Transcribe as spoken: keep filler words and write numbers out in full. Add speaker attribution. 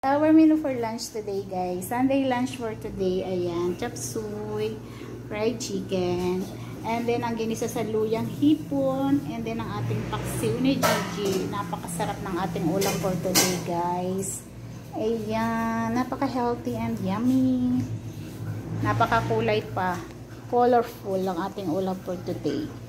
Speaker 1: Our menu for lunch today, guys. Sunday lunch for today, ayan, chop suey, fried chicken, and then ang ginisa sa luyang hipon, and then ang ating paksiw ni Gigi. Napakasarap ng ating ulam for today, guys. Ayan, napaka-healthy and yummy. Napakakulay pa. Colorful ang ating ulam for today.